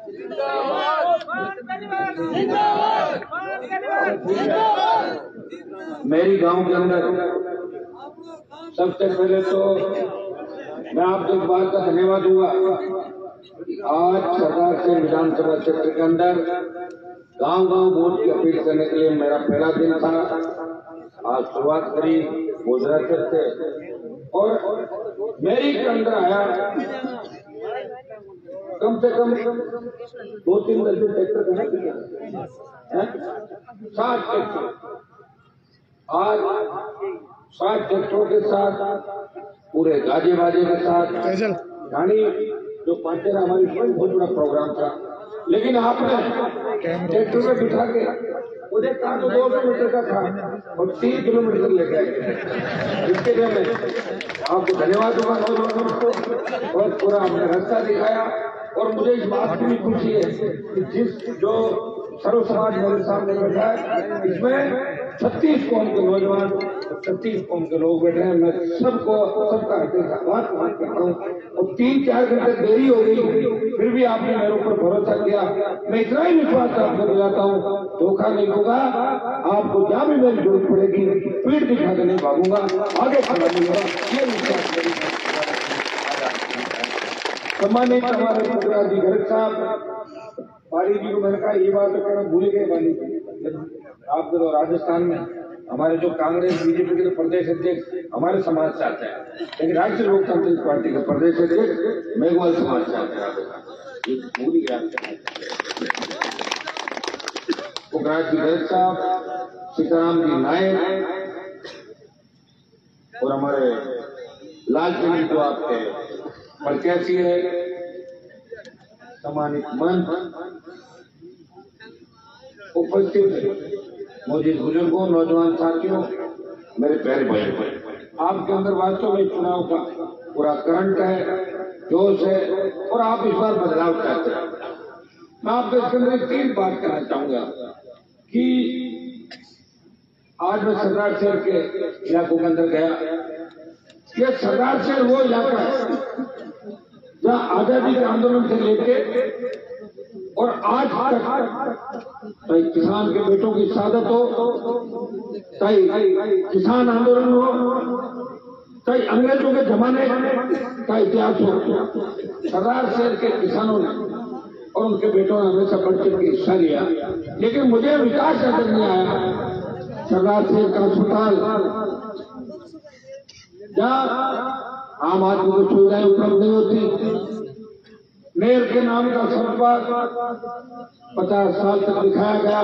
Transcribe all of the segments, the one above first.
मेरी गांव के अंदर सबसे पहले तो मैं आपको इस बात का धन्यवाद दूंगा। आज सरदार से विधानसभा क्षेत्र के अंदर गांव-गांव वोट की अपील करने के लिए मेरा पहला दिन था। आज शुरुआत करी भोजराचर से और मेरी के अंदर आया कम से कम 2-3 दर्जन ट्रैक्टर का 7 ट्रैक्टर। आज 7 ट्रैक्टरों के साथ पूरे गाजे बाजे के साथ यानी जो पांचेरा हमारी बहुत बड़ा प्रोग्राम था, लेकिन आपने ट्रैक्टर में बिठा के मुझे कहा तो 2 किलोमीटर का था और 3 किलोमीटर लेके आए। इसके लिए मैं आपको धन्यवाद दूंगा नौजवानों को और पूरा हमने रास्ता दिखाया। और मुझे इस बात की भी खुशी है कि जिस जो सर्व समाज मेरे सामने बैठा है इसमें 36 कौम के नौजवान 36 कौम के लोग बैठे हैं। मैं सबका आभार करता हूँ और 3-4 घंटे देरी हो गई फिर भी आपने मेरे ऊपर भरोसा किया। मैं इतना ही विश्वास आपको दिलाता हूँ, धोखा नहीं होगा। आपको जहाँ भी मेरी जरूरत पड़ेगी पीठ दिखा के नहीं भागूंगा, आगे खड़ा नहीं होगा, ये विश्वास। सम्मानित हमारे मुखराज जी गर्ग साहब पारी जी को मैंने कहा ये बात तो कहना भूल गए वाली आपको तो राजस्थान में हमारे जो कांग्रेस बीजेपी के प्रदेश अध्यक्ष हमारे समाज से आते हैं, लेकिन राष्ट्रीय लोकतांत्रिक पार्टी के प्रदेश अध्यक्ष मेघवाल समाज से आते हैं। भूल गया मुखराज जी गर्ग साहब, सीताराम जी नायक और हमारे लाल सिंह जो आपके प्रत्याशी है, सम्मानित मंच उपस्थित मौजूद बुजुर्गों, नौजवान साथियों, मेरे प्यारे भाई, आपके अंदर वास्तव में चुनाव का पूरा करंट है, जोश है और आप इस बार बदलाव चाहते हैं। मैं आपको इसके अंदर 3 बात कहना चाहूंगा कि आज मैं सरदार शहर के इलाकों के अंदर गया। ये सरदार शहर वो इलाका है जहाँ आजादी के आंदोलन से लेके और आज चाहे किसान के बेटों की शहादत हो, चाहे किसान आंदोलन हो, चाहे अंग्रेजों के जमाने का इतिहास हो, सरदार शहर के किसानों ने और उनके बेटों ने हमेशा बढ़ चढ़ के हिस्सा लिया। लेकिन मुझे विकास नजर नहीं आया। सरदार शहर का अस्पताल जहाँ आम आदमी को सुविधाएं उपलब्ध नहीं होती, नेर के नाम का सड़क 50 साल तक दिखाया गया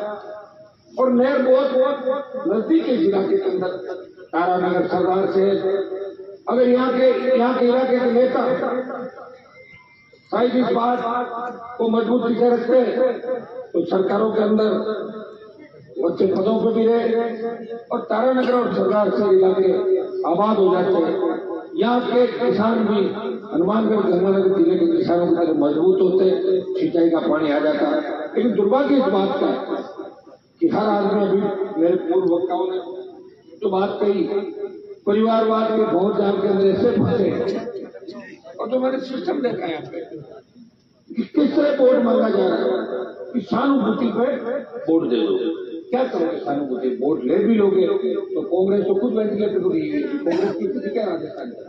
और नेर बहुत नजदीक इस इलाके के अंदर तारानगर सरदार से अगर यहाँ के इलाके के नेता शायद इस बात को मजबूती से रखते तो सरकारों के अंदर अच्छे पदों पर भी रहे और तारानगर और सरदार से इलाके आबाद हो जाते। यहाँ के किसान भी हनुमानगढ़ गंगानगर जिले के किसानों की तरह मजबूत होते, सिंचाई का पानी आ जाता। लेकिन दुर्भाग्य इस बात का कि हर आदमी अभी मेरे पूर्व वक्ताओं ने जो बात कही परिवारवाद के बहुत जान के अंदर ऐसे फंसे और जो मैंने सिस्टम देखा है यहाँ पे कि किस तरह वोट मांगा जा रहा है कि सहानुभूति पे वोट दे दो। क्या करोगे सहानुभूति? वोट ले भी लोगे तो कांग्रेस तो खुद वेंटिलेटर को दी, कांग्रेस की स्थिति क्या राजस्थान में?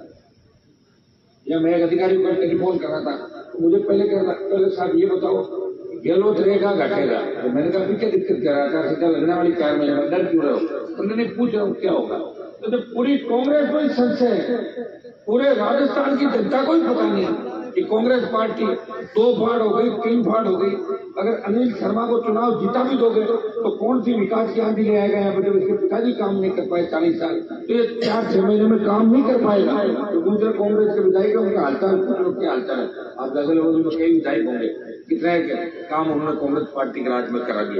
या मैं एक अधिकारी को टेलीफोन कर रहा था तो मुझे पहले साहब ये बताओ गहलोत रहेगा घटेगा? तो मैंने कहा क्या दिक्कत कर रहा था, सीधा लगने वाली 4 महीने में डर क्यों रहे हो? उन्होंने पूछ रहा हूँ क्या होगा। तो पूरी कांग्रेस में संशय है, पूरे राजस्थान की जनता को ही पता नहीं कि कांग्रेस पार्टी 2 फाड़ हो गई, 3 फाड़ हो गई। अगर अनिल शर्मा को चुनाव जीता भी दोगे तो कौन सी विकास की आंधी ले आएगा? यहाँ पर जब इसके पिताजी काम नहीं कर पाए 40 साल तो ये 4-6 महीने में काम नहीं कर पाएगा। तो दूसरे कांग्रेस के विधायक उनका हालचाल क्या हालचाल है? आप अगले लोगों में कई विधायक होंगे, कितने काम उन्होंने कांग्रेस पार्टी के राज में करा दिया।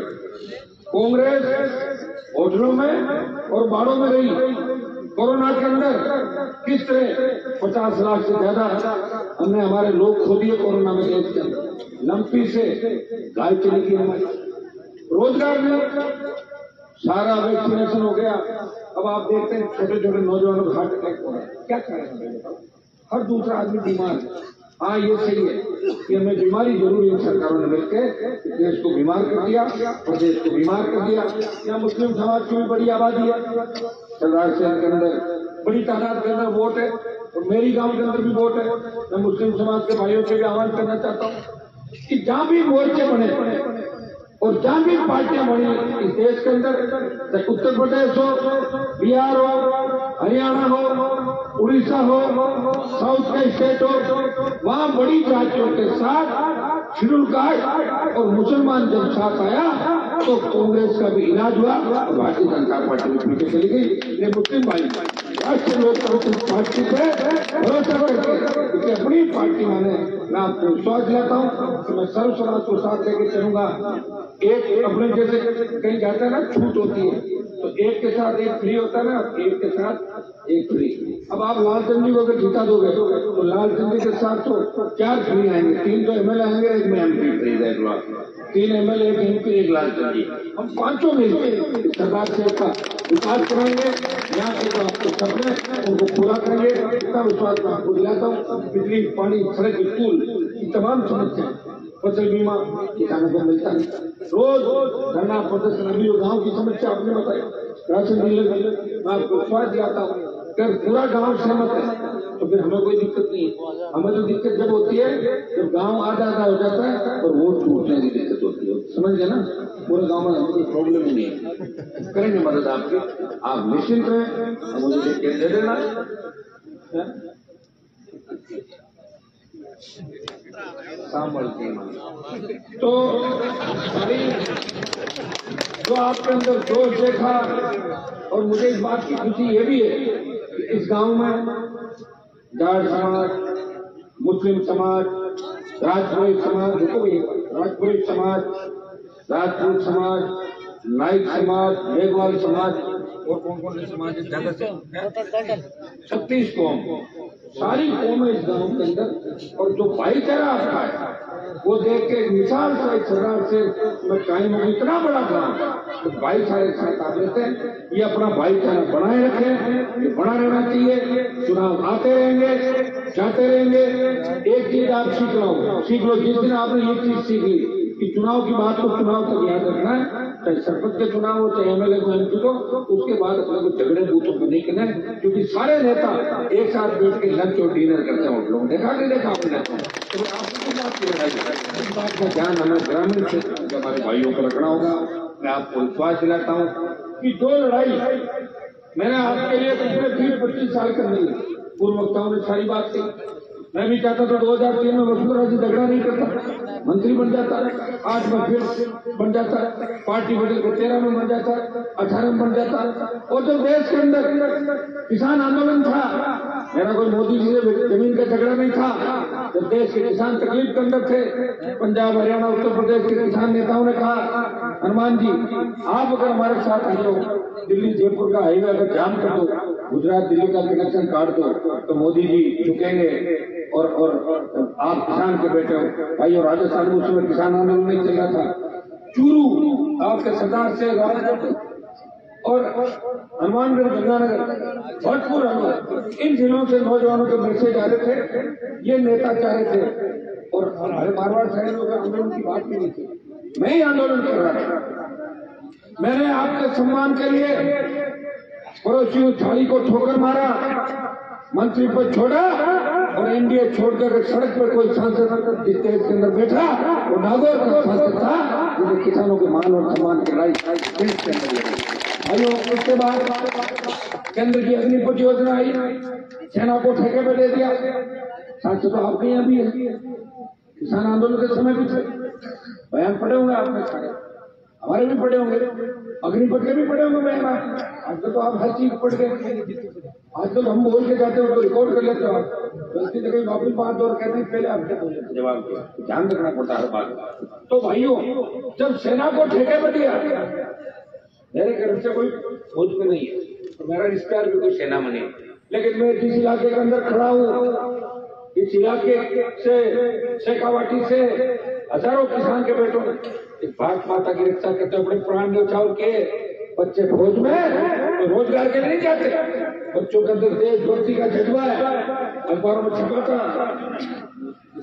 कांग्रेस होटलों में और बाड़ों में रही। कोरोना के अंदर किस तरह 50 लाख से ज्यादा हमने हमारे लोग खो दिए कोरोना में देश के अंदर। लंपी से गाय चली गई हमारी, रोजगार में सारा वैक्सीनेशन हो गया। अब आप देखते हैं छोटे छोटे नौजवानों को हार्ट अटैक हो रहा है। क्या करें? हर दूसरा आदमी बीमार है। हाँ ये सही है कि हमें बीमारी जरूर इन सरकारों ने मिलकर देश को बीमार कर दिया, प्रदेश को बीमार कर दिया। यहाँ मुस्लिम समाज की भी बड़ी आबादी है, सरदार शहर के अंदर बड़ी तादाद के अंदर वोट है और मेरी गांव के अंदर भी वोट है। मैं मुस्लिम समाज के भाइयों से भी आह्वान करना चाहता हूँ कि जहां भी मोर्चे बने और जहां भी पार्टियां बनी इस देश के अंदर, उत्तर प्रदेश हो, बिहार हो, हरियाणा हो, उड़ीसा हो, साउथ के स्टेट हो, वहां बड़ी जातियों के साथ शेड्यूल कास्ट और मुसलमान जब साथ आया तो कांग्रेस का भी इलाज हुआ और भारतीय जनता पार्टी भी पीछे चली गई। ये मुस्लिम भाई राष्ट्रीय लोकतांत्रिक पार्टी पे भरोसा करके कि अपनी पार्टी मैं आपको विश्वास दिलाता हूँ कि मैं सर्व समाज को साथ लेकर चलूंगा। एक अपने जैसे कहीं जाता है ना, छूट होती है तो एक के साथ एक फ्री होता है ना, एक के साथ एक फ्री। अब आप लालचंद जी को अगर जिता दोगे तो लालचंद जी के साथ तो 4 फ्री आएंगे, 3 तो एमएलए आएंगे, 1 में एमपी फ्री रहेगा, 3 एमएलए, 1 एमपी, 1 लालचंद जी। हम पांचों मिलकर सरकार से का विकास कराएंगे, यहाँ के जो आपके सपने उनको पूरा करेंगे। इतना विश्वास मैं आपको दिलाता हूँ। बिजली, पानी, सड़क, स्कूल की तमाम समस्या, फसल बीमा किसानों को मिलता है, रोज धरना प्रदर्शन, अभी गांव की समस्या आपने बताई, राशन डीलर, मैं आपको विश्वास दिलाता हूँ अगर पूरा गांव सहमत है तो फिर हमें कोई दिक्कत नहीं है। हमें तो दिक्कत जब होती है जब गांव आधा आधा हो जाता है और वोट टूटने की दिक्कत होती है, समझ गए ना। पूरे गांव में कोई प्रॉब्लम ही नहीं है, करेंगे मदद आपकी, आप निश्चिंत रहें, मुझे दे देना। तो जो आपके अंदर जोश देखा, और मुझे इस बात की खुशी ये भी है कि इस गांव में जाट समाज, मुस्लिम समाज, राजपूत समाज, राजपूत समाज, राजपूत समाज, नाइक समाज, मेघवाल समाज और कौन से समाज ज्यादा से 36 कौम, सारी कौमें इस गांव के अंदर, और जो भाईचारा आपका है वो देख के मिसाल से सरदार से मैं कायम हूँ। इतना बड़ा गांव तो भाईचारे के साथ आप लेते हैं, ये अपना भाईचारा बनाए रखें, ये बना रहना चाहिए। चुनाव आते रहेंगे, जाते रहेंगे। एक चीज आप सीख लो, जिस दिन आपने ये चीज सीख ली कि चुनाव की बात को चुनाव तक याद रखना है, चाहे सरपंच के चुनाव हो, चाहे एमएलए को, एमपी को, उसके बाद अपने को झगड़े बूथों को नहीं करना है, क्योंकि सारे नेता एक साथ बैठ के लंच और डिनर करते हैं। लोग देखा नहीं देखा आपने, तो आपकी बात की लड़ाई, इस बात का ध्यान हमें ग्रामीण क्षेत्र के हमारे भाइयों को रखना होगा। मैं आपको विश्वास दिलाता हूँ कि जो लड़ाई मैंने आपके लिए पिछले 20-25 साल करनी है, पूर्व वक्ताओं ने सारी बात की। मैं भी चाहता था 2003 में वसुंधरा जी झगड़ा नहीं करता, मंत्री बन जाता, 8 में फिर बन जाता, पार्टी बदल के 13 में बन जाता, 18 में बन जाता। और जब देश के अंदर किसान आंदोलन था, मेरा कोई मोदी जी से जमीन का झगड़ा नहीं था, जब देश के किसान तकलीफ के अंदर थे, पंजाब, हरियाणा, उत्तर प्रदेश के किसान नेताओं ने कहा, हनुमान जी आप अगर हमारे साथ आ जाओ, दिल्ली जयपुर का हाईवे अगर जाम कर दो, गुजरात दिल्ली का कनेक्शन काट दो, तो मोदी जी झुकेंगे। और आप किसान के बेटे हो भाई, और राजस्थान में उस समय किसान आंदोलन नहीं चल रहा था, चूरू आपके सरदार से और हनुमानगढ़, गंगानगर, भरतपुर आंदोलन, इन जिलों से नौजवानों के मैसेज आ रहे थे, ये नेता चाह रहे थे। और हमारे मारवाड़ शहर में आंदोलन की बात भी नहीं थी, मैं ही आंदोलन कर रहा था। मैंने आपके सम्मान के लिए पड़ोसी थाली को ठोकर मारा, मंत्री पद छोड़ा, और एनडीए छोड़कर सड़क पर कोई सांसद जिस देश के अंदर बैठा वो नागौर का सांसद था, जो किसानों के मान और सम्मान के लायक देश के अंदर। भाइयों, उसके बाद केंद्र की अग्निपथ योजना आई, सेना को ठेके पे दे दिया। सांसद तो आपके यहाँ भी है, किसान आंदोलन के समय भी थे, बयान पढ़े होंगे आपने सारे, हमारे भी पढ़े होंगे, अग्निपथ के भी पढ़े होंगे बयान। आजकल तो आप हर चीज पढ़ गए, आजकल हम बोल के जाते हो तो रिकॉर्ड कर लेते हो, गलती से कहीं वापिस बात और कहते हैं पहले आपके जवाब दिया, ध्यान रखना पड़ता है बात। तो भाइयों, जब सेना को ठेके पर दिया, मेरे घर से कोई फौज में नहीं है, तो मेरा रिश्तेदार भी कोई सेना में नहीं, लेकिन मैं जिस इलाके के अंदर खड़ा हूँ, इस इलाके से शेखावाटी से हजारों किसान के बेटों ने भारत माता की रक्षा करते अपने प्राण न्यौछावर के बच्चे फौज में, तो रोजगार के लिए नहीं जाते, बच्चों के अंदर देशभक्ति का जज्बा है, अखबारों में छपा था,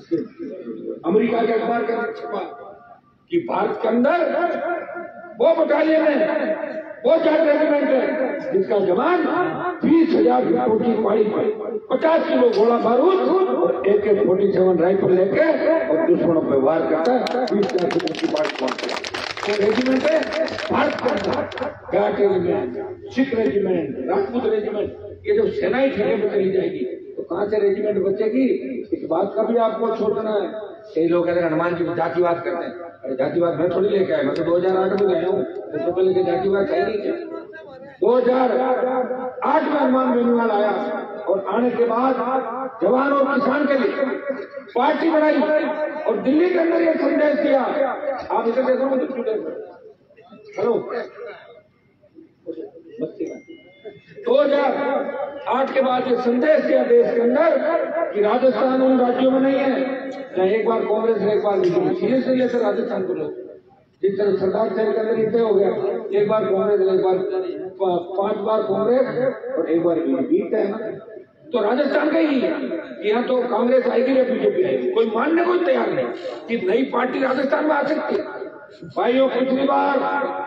अमेरिका के अखबार के अंदर छपा कि भारत के अंदर वो बटालियन है, वो जाट रेजिमेंट है जिसका जवान 20,000 की पाई 50 किलो गोला बारूद और AK-47 राइफल लेके और दुश्मनों पर वार करता है। 20,000 की पाई पहुंचता वो रेजिमेंट है भारत के अंदर। Jat regiment, Sikh regiment, Rajput regiment, ये जब सेनाई ठेके में चली जाएगी तो कहां से रेजिमेंट बचेगी? इस बात का भी आपको सोचना है। कई लोग कहते हैं हनुमान जी जातिवाद करते हैं। अरे जातिवाद मैं थोड़ी लेके आया, मैं तो 2008 में गया हूँ, उससे पहले के जातिवाद है नहीं थे। 2008 में हनुमान बेनीवाल आया और आने के बाद जवान और किसान के लिए पार्टी बनाई और दिल्ली के अंदर यह संदेश दिया। आप इसे देखो मुझे हेलो 2008 के बाद ये संदेश दिया देश के अंदर कि राजस्थान उन राज्यों में नहीं है जहां एक बार कांग्रेस है एक बार बीजेपी। सीरियसली लेते राजस्थान को लोग, जिस तरह सरदार साहब के अंदर तय हो गया एक बार कांग्रेस, एक बार 5 बार कांग्रेस और एक बार बीजेपी है ना। तो राजस्थान का ही है, यहाँ तो कांग्रेस आएगी या बीजेपी आएगी, कोई मानने को तैयार नहीं कि नई पार्टी राजस्थान में आ सकती है। भाइयों पिछली बार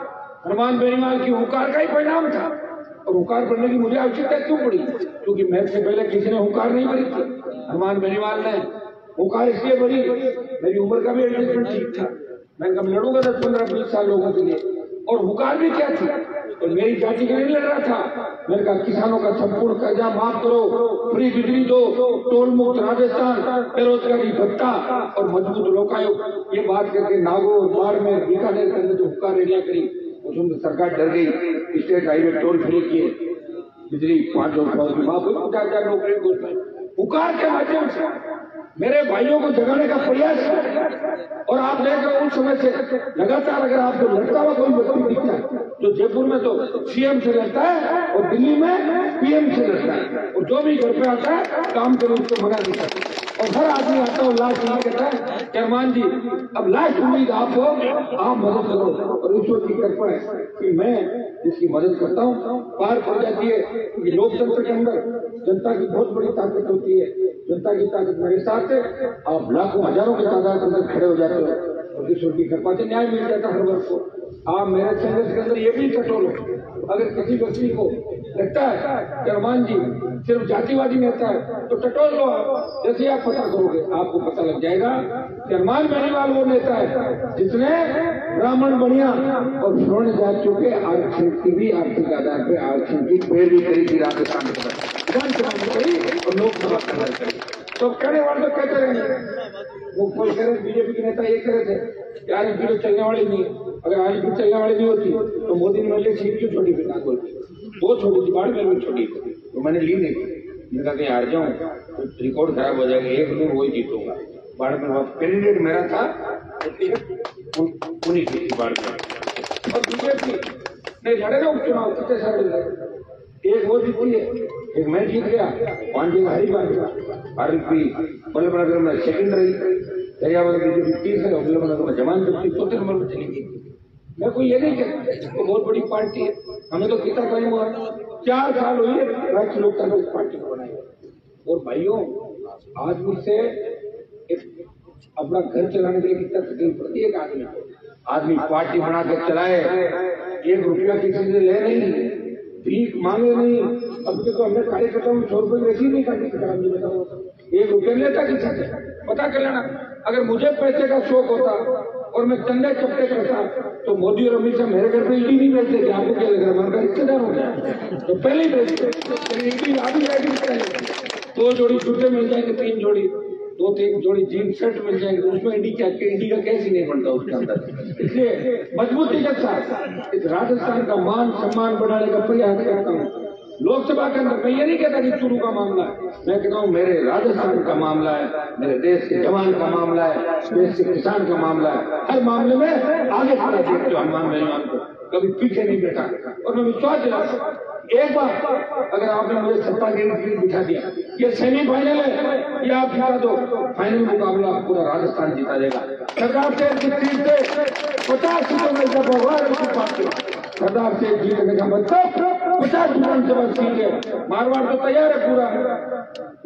हनुमान बेनीवाल की हुंकार का ही परिणाम था और हुंकार भरने की मुझे आवश्यकता क्यों पड़ी? क्योंकि मेरे से पहले किसी ने हुंकार नहीं भरी थी। हनुमान बेनीवाल ने हुंकार इसलिए भरी, मेरी उम्र का भी एडजस्टमेंट ठीक था, मैं कब लड़ूंगा 10, 15, 20 साल लोगों के लिए। और हुंकार भी क्या थी, और मेरी जाति के लिए लड़ रहा था। मैंने कहा किसानों का संपूर्ण कर्जा माफ करो, फ्री बिजली दो, टोल मुक्त राजस्थान, बेरोजगारी भत्ता और मजबूत लोकायुक्त। ये बात करके नागौर, बाड़मेर, बीकानेर के अंदर जो हुक्का रैलियां करी उसमें सरकार डर गई। स्टेट हाईवे टोल फ्री किए, बिजली 500 की माफ हुई, 50,000 नौकरी घोषणा। हुक्कार के माध्यम से मेरे भाइयों को जगाने का प्रयास है। और आप देख रहे हो उस समय से लगातार अगर आपको लड़ता हुआ कोई व्यक्ति दिखता है तो जयपुर में तो CM से लड़ता है और दिल्ली में PM से लड़ता है, और जो भी घर पे आता है काम के रूप में मना नहीं करता। और हर आदमी आता है और लास्ट नहीं कहता है कि हनुमान जी अब लास्ट उम्मीद आप हो, आप मदद करो। और ईश्वर की कृपा है कि मैं जिसकी मदद करता हूँ पार पड़ जाती है। क्योंकि लोकतंत्र के अंदर जनता की बहुत बड़ी ताकत होती है। जनता की ताकत मेरे साथ है, आप लाखों हजारों की तादाद के अंदर खड़े हो जाते हो और ईश्वर की कृपा से न्याय मिल जाता है हर वर्ष को। आप मेरे संघर्ष के अंदर ये भी टटोलो, अगर किसी व्यक्ति को लगता है कि हनुमान जी सिर्फ जातिवादी नेता है तो टटोल लो आप। जैसे आप पता करोगे आपको पता लग जाएगा कि हनुमान बेनीवाल वो नेता है जिसने ब्राह्मण बनिया और श्रवण जातियों के आरक्षण की भी आर्थिक आधार पर आरक्षण की पैरवी करी थी राजस्थान में, विधानसभा में करी और लोकसभा के अंदर करी। तो कहने वाले तो कहते रहेंगे, वो कोई कह रहे बीजेपी के नेता ये कह रहे थे कि RSP तो चलने वाली नहीं है। अगर RSP चलने वाली नहीं होती तो मोदी ने मेरे सीट क्यों छोटी बिना बोलती? वो छोटी थी, बाढ़ में छोटी थी, तो मैंने ली नहीं। मैंने कहा कहीं हार जाऊं तो रिकॉर्ड खराब हो जाएगा, एक दिन वही जीतूंगा। बाढ़ में कैंडिडेट मेरा था, उन्हीं की बाढ़ में। और बीजेपी नहीं लड़े ना उपचुनाव, कितने सारे लड़े, एक वो जीती है, एक मैं जीत गया, 5 जगह हरी बार RSP बल्लभनगर में सेकंड रही, दरियावाद बीजेपी 30 है, बल्लभनगर में जमान करती 4 नंबर में चली गई। मैं कोई ये नहीं कहता तो बहुत बड़ी पार्टी है, हमें तो कितना टाइम हुआ, 4 साल हुए राष्ट्रीय लोकतांत्रिक पार्टी को बनाई। और भाइयों आज मुझसे अपना घर चलाने के लिए कितना तकलीफ पड़ती है। आदमी पार्टी बना के चलाए, 1 रुपया किसी से ले नहीं, भीख मांगे नहीं। अब तो हमने कार्यकर्ताओं में 100 रुपये वैसी नहीं काटी, बताओ 1 रुपया लेता किसी से, पता कर लेना। अगर मुझे पैसे का शौक होता और मैं चंदे चपटे करता तो मोदी और अमित शाह मेरे घर पे ईडी नहीं भेजते थे। आपको क्या लग रहा है हमारा रिश्तेदार हो गया तो पहले ही भेजते। ईडी आधी जाएगी, 2 जोड़ी जूते मिल जाएंगे, 3 जोड़ी 2-3 जोड़ी जीन्स शर्ट मिल जाएंगे, तो उसमें ईडी का कैसे ही नहीं बनता उसके अंदर। इसलिए मजबूती के साथ इस राजस्थान का मान सम्मान बढ़ाने का प्रयास करता हूँ। लोकसभा के अंदर मैं ये नहीं कहता कि चुरू का मामला है, मैं कहता हूँ मेरे राजस्थान का मामला है, मेरे देश के जवान का मामला है, देश के किसान का मामला है। हर मामले में आगे खड़ा देखते हो हनुमान बेनीवाल को, कभी पीछे नहीं बैठा। और मैं विश्वास दिलाता एक बार अगर आपने मुझे सत्ता के लिए बिठा दिया, ये सेमीफाइनल है, ये आप जिता दो, फाइनल मुकाबला पूरा राजस्थान जिता देगा। सरदार साहब की सीट से 50 सीटों में जब भगवान की पार्टी सरदार साहब जीतने का मतलब 50 विधानसभा सीट है। मारवाड़ तो तैयार है पूरा,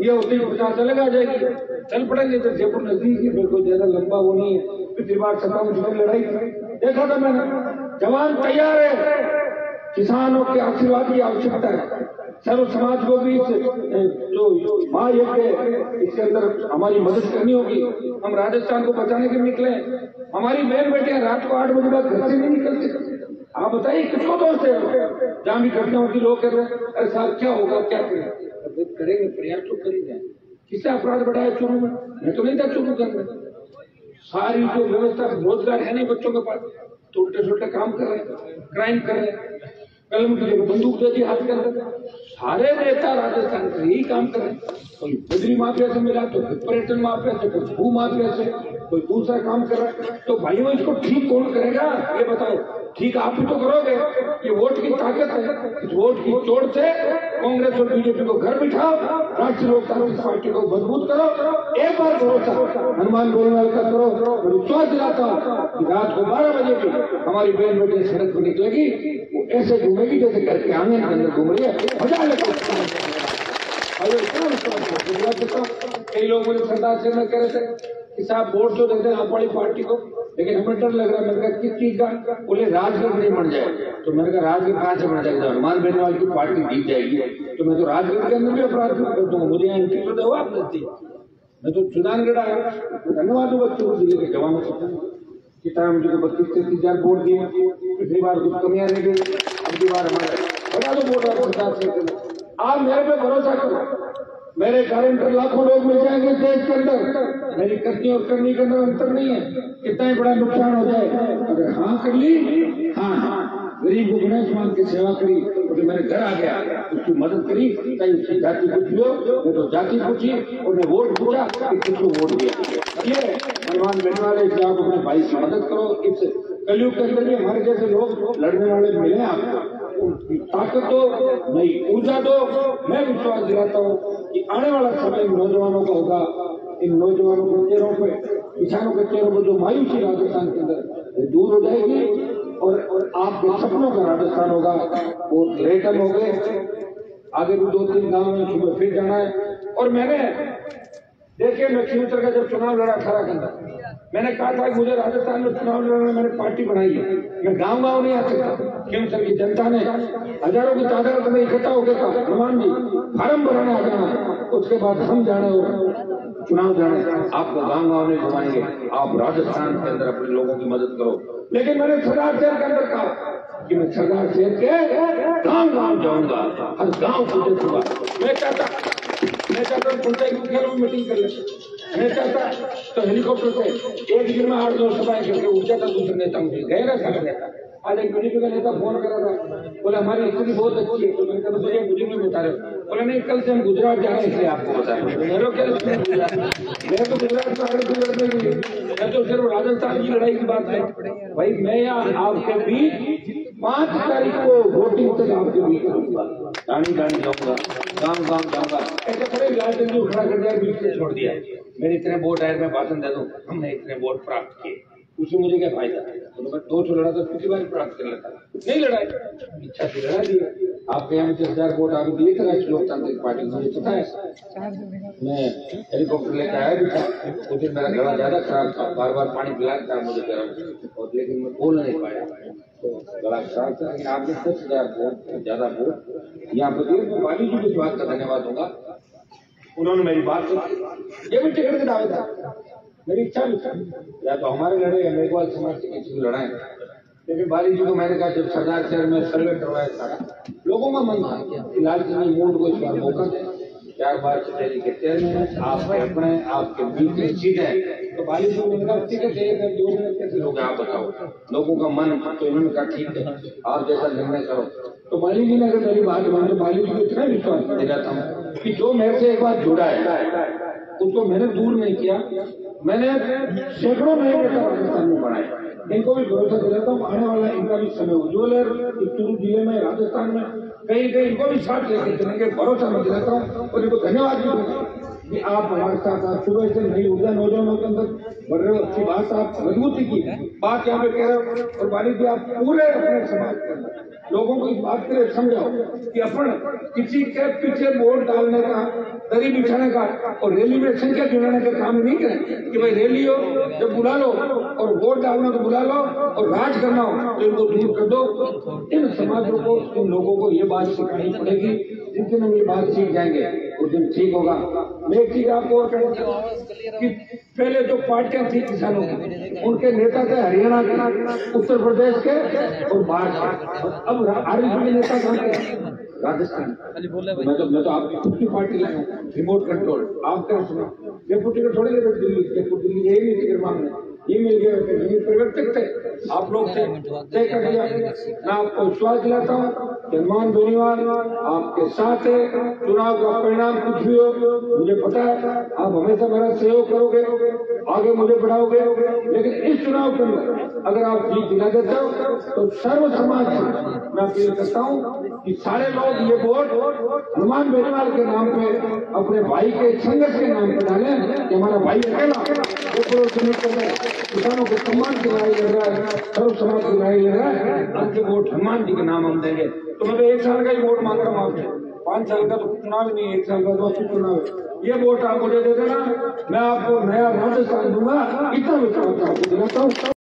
ये होते ही पता चलेगा जाएगी, चल पड़ेंगे। तो जयपुर नजदीक ही, बिल्कुल ज्यादा लंबा वो नहीं है। पिछली बार सत्तावन की लड़ाई देखा था मैंने, जवान तैयार है, किसानों के आशीर्वाद की आवश्यकता है। सर्व समाज को भी जो महायज्ञ इसके अंदर हमारी मदद करनी होगी। हम राजस्थान को बचाने के निकले, हमारी बहन बेटियां रात को 8 बजे बाद घर से नहीं निकलते। आप बताइए किसको दोष है? जहां भी घटना होती लोग कह रहे हैं अरे साहब क्या होगा, क्या करेंगे, प्रयास तो करेंगे। किससे अपराध बढ़ाया चुरू में? मैं तो नहीं था चुरू करने। सारी जो व्यवस्था, रोजगार है नहीं बच्चों के पास, तो उल्टे सुलटे काम कर रहे हैं, क्राइम कर रहे हैं। कलम की जगह बंदूक दे दी हाथ के अंदर। सारे नेता राजस्थान से यही काम कर रहे हैं। कोई बजरी माफिया से मिला, तो कोई पर्यटन माफिया से, कोई भू माफिया से, कोई दूसरा काम कर रहा है। तो भाइयों इसको ठीक कौन करेगा ये बताओ? ठीक आप ही तो करोगे। ये वोट की ताकत है। इस वोट की चोट से कांग्रेस और बीजेपी को घर बिठाओ, राष्ट्रीय लोकतांत्रिक पार्टी को मजबूत करो। एक बार भरोसा हनुमान गोलमाल का करो। मैं विश्वास दिलाता हूँ कि रात को 12 बजे भी हमारी बहन बेटी सड़क पर निकलेगी, वो ऐसे घूमेगी जैसे घर के आंगन के अंदर घूम रही है। मजा लगता कई लोग मुझे सरदार से में कह रहे थे कि साहब वोट तो देते हैं आप वाली पार्टी को, लेकिन हमें डर लग रहा है। मैंने कहा किस चीज का? बोले राजगढ़ नहीं बन जाए। तो मैंने कहा राजगढ़ कहाँ से बन जाएगा? हनुमान बेनीवाल की पार्टी जीत जाएगी तो मैं तो राजगढ़ के अंदर भी अपराध कर दूंगा। मुझे एंट्री तो दो आप देती। मैं तो सुजानगढ़ आया। धन्यवाद बच्चों को, जिले के जवानों से कितना मुझे 32-33 वोट दिए। पिछली बार कुछ कमियां रह गई, अगली बार हमारे बता दो वोट आपको 50। आप मेरे पे भरोसा करो, मेरे गारंटर लाखों लोग मिल जाएंगे देश के अंदर। मेरी करनी और करनी के अंदर अंतर नहीं है। कितना ही बड़ा नुकसान हो जाए, अगर हाँ कर ली, हाँ गरीब को गणेश मान की सेवा करी, तो मेरे घर आ गया, उसकी मदद करी, चाहे उसकी जाति पूछ लो, मैं तो जाति पूछी और मैं वोट पूछा कि किसको वोट दिया। ये हनुमान बेनीवाल से आप अपने भाई की मदद करो। इस कलयुग के अंदर भी हमारे जैसे लोग लड़ने वाले मिले, आपको ताकत दो, नई ऊर्जा दो। मैं विश्वास दिलाता हूँ कि आने वाला समय नौजवानों का होगा। इन नौजवानों के चेहरों पे, किसानों के चेहरों पर जो मायूसी राजस्थान के अंदर दूर हो जाएगी और आपके सपनों का राजस्थान होगा। वो पर्यटन हो गए, आगे भी 2-3 गाँव में सुबह फिर जाना है। और मैंने देखिए, मैं खियूचर का जब चुनाव लड़ा 18 के अंदर, मैंने कहा था कि मुझे राजस्थान में चुनाव लड़ना, मैंने पार्टी बनाई है, मैं गांव गांव नहीं आ सकता। खियूचर की जनता ने हजारों की तादाद में इकट्ठा होकर कहा हनुमान जी फार्म भराने आ जाना, उसके बाद हम जाने और चुनाव जाने, आपको गांव गांव नहीं घुमाएंगे, आप राजस्थान के अंदर अपने लोगों की मदद करो। लेकिन मैंने सरदार शहर के अंदर कहा कि मैं सरदार शहर के गांव गांव जाऊंगा, हर गांव को देखूंगा। मैं चाहता पंचायत मुखिया में मीटिंग कर ले। मैं चाहता तो हेलीकॉप्टर से एक दिन में 8-9 सभाएं करके उठ जाता। दूसरे नेता मुझे गए ना सारे नेता। आज एक बीजेपी का नेता फोन कर रहा था, बोले हमारी स्थिति बहुत अच्छी है। तो मैंने कहा मुझे नहीं बता रहे। बोले नहीं, कल से हम गुजरात जा रहे हैं इसलिए आपको बता रहे। मैं तो गुजरात से आगे गुजरने के लिए, मैं तो सिर्फ राजस्थान की लड़ाई की बात है भाई। मैं यहाँ आपके बीच 5 तारीख को वोटिंग तक आपके बीच करूंगा, गाड़ी जाऊंगा, गाँव गाँव जाऊंगा। ऐसे बड़े गाड़ी खड़ा कर दिया, बीच से छोड़ दिया। मेरे इतने वोट आए, मैं भाषण दे दूं हमने इतने वोट प्राप्त किए, उससे मुझे क्या फायदा? तो मैं 200 लड़ा तो पिछली बार प्राप्त कर लेता, नहीं लड़ाई, इच्छा से लड़ा दिया। आपके यहाँ 50,000 वोट आगे दिए थे राष्ट्रीय लोकतांत्रिक पार्टी, मुझे पता है। मैं हेलीकॉप्टर लेकर आया भी था, उस दिन मेरा गला ज्यादा खराब था, बार बार पानी पिलाया था मुझे गर्म, और लेकिन मैं बोल नहीं पाया, तो गला खराब था। लेकिन आपने 10,000 वोट ज्यादा वोट यहाँ पर दिए। मैं वाली जी को इस बात का धन्यवाद दूंगा, उन्होंने मेरी बात सुनी। ये भी टिकट के दावे था, मेरी इच्छा भी था या तो हमारे लड़े या मेघवाल समाज के किसी को लड़ाए। लेकिन बाली जी को मैंने कहा, जब सरदार शहर में सर्वे करवाया था, लोगों का मन था कि लाल सिंह मूड को इस बार मौका दें। 4 बार चेहरे के चेयरमैन, आपके अपने आपके बीच सीट है, तो बाली जी ने कहा टिकट 2 मिनट कैसे लोग आप बताओ। लोगों का मन, तो इन्होंने कहा ठीक है आप जैसा निर्णय करो। तो बाली जी ने अगर मेरी बात मानी, बाली जी को इतना विश्वास दिलाता हूँ कि जो मेरे से एक बार जुड़ा है उसको मैंने दूर नहीं किया। मैंने सैकड़ों नए नेता राजस्थान में बनाए, इनको भी भरोसा दिलाता हूँ आने वाला इनका भी समय उज्ज्वल है। चूरू जिले में, राजस्थान में कहीं इनको भी साथ लेकर चलेंगे, भरोसा मैं दिलाता हूँ। और इनको धन्यवाद भी दूंगा कि आप हमारे साथ, आप सुबह से नई ऊर्जा नौजवानों के अंदर बढ़ रहे हो। अच्छी बात, आप मजबूती की बात यहाँ पे कह रहे हो। और बाली जी आप पूरे अपने समाज के अंदर लोगों को इस बात के लिए समझाओ कि अपन किसी के पीछे वोट डालने का, दरी बिछाने का और रैली में संख्या जुटाने का काम नहीं करें कि भाई रैली हो जब बुला लो और वोट डालना तो बुला लो और राज करना हो तो इनको दूर कर दो। इन समाजों को, इन लोगों को ये बात सिखानी पड़ेगी। जिस दिन हम ये बात सीख जाएंगे उस दिन ठीक होगा। मैं एक चीज आपको और कहना चाहूँ कि पहले जो पार्टियां थी किसानों की, उनके नेता थे हरियाणा के, उत्तर प्रदेश के और बाहर के। अब आरएलपी नेता कहाँ के? राजस्थान। मैं तो आपकी खुद की पार्टी लाया हूँ, रिमोट कंट्रोल। आप क्या सुना? डेपुटी को थोड़ी देर दिल्ली, डेपुटी दिल्ली यही नहीं फिक्र मांगने, ये मिल गया, ये परिवर्तित थे आप लोग से तय कर दिया। मैं आपको विश्वास दिलाता हूँ, हनुमान बेनीवाल आपके साथ है। चुनाव का परिणाम कुछ भी हो, मुझे पता है आप हमेशा मेरा सहयोग करोगे, आगे मुझे बढ़ाओगे। लेकिन इस चुनाव के अंदर अगर आप जीत दिला देते हो तो सर्व समाज से मैं अपील करता हूँ कि सारे लोग ये वोट हनुमान बेनीवाल के नाम पे, अपने भाई के संघर्ष के नाम पे डालें कि हमारा भाई अकेला किसानों के सम्मान की लड़ाई लड़ रहा है, सर्व समाज की लड़ाई लड़ रहा है। आपके वोट हनुमान जी के नाम हम देंगे। तो मैं तो 1 साल का ही वोट मांग रहा हूँ आपसे, 5 साल का तो चुनाव नहीं है, 1 साल का तो आपकी चुनाव है। ये वोट आप मुझे दे देना, मैं आपको नया राजस्थान दूंगा, इतना विश्वास आपको दिलाता हूँ।